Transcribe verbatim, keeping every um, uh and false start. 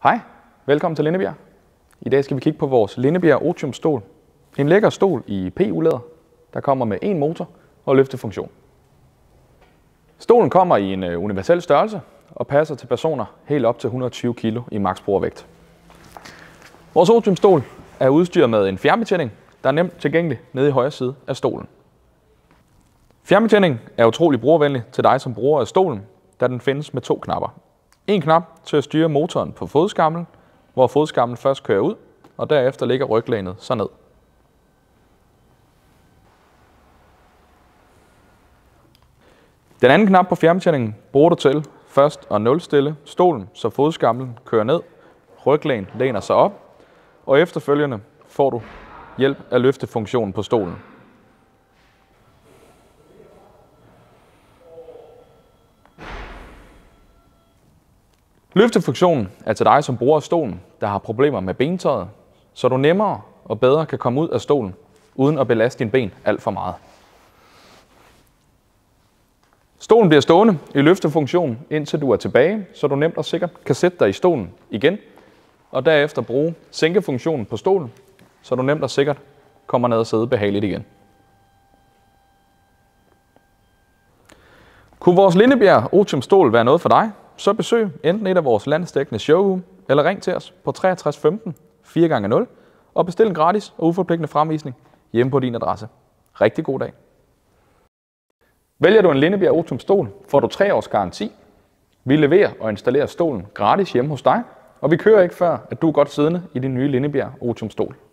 Hej, velkommen til Lindebjerg. I dag skal vi kigge på vores Lindebjerg Otium stol. En lækker stol i P U-læder, der kommer med en motor og løftefunktion. Stolen kommer i en universel størrelse og passer til personer helt op til et hundrede og tyve kilo i maks brugervægt. Vores Otium stol er udstyret med en fjernbetjening, der er nemt tilgængelig nede i højre side af stolen. Fjernbetjeningen er utrolig brugervenlig til dig som bruger af stolen, da den findes med to knapper. En knap til at styre motoren på fodskamlen, hvor fodskamlen først kører ud, og derefter ligger ryglænet så ned. Den anden knap på fjernbetjeningen bruger du til først at nulstille stolen, så fodskamlen kører ned, ryglæn læner sig op, og efterfølgende får du hjælp af løftefunktionen på stolen. Løftefunktionen er til dig som bruger af stolen, der har problemer med bentøjet, så du nemmere og bedre kan komme ud af stolen, uden at belaste dine ben alt for meget. Stolen bliver stående i løftefunktionen, indtil du er tilbage, så du nemt og sikkert kan sætte dig i stolen igen, og derefter bruge sænkefunktionen på stolen, så du nemt og sikkert kommer ned og sidde behageligt igen. Kunne vores Lindebjerg Otium stol være noget for dig, så besøg enten et af vores landsdækkende showroom, eller ring til os på treogtres femten fire gange nul og bestil en gratis og uforpligtende fremvisning hjemme på din adresse. Rigtig god dag. Vælger du en Lindebjerg Otium stol, får du tre års garanti. Vi leverer og installerer stolen gratis hjemme hos dig, og vi kører ikke før, at du er godt siddende i din nye Lindebjerg Otium stol.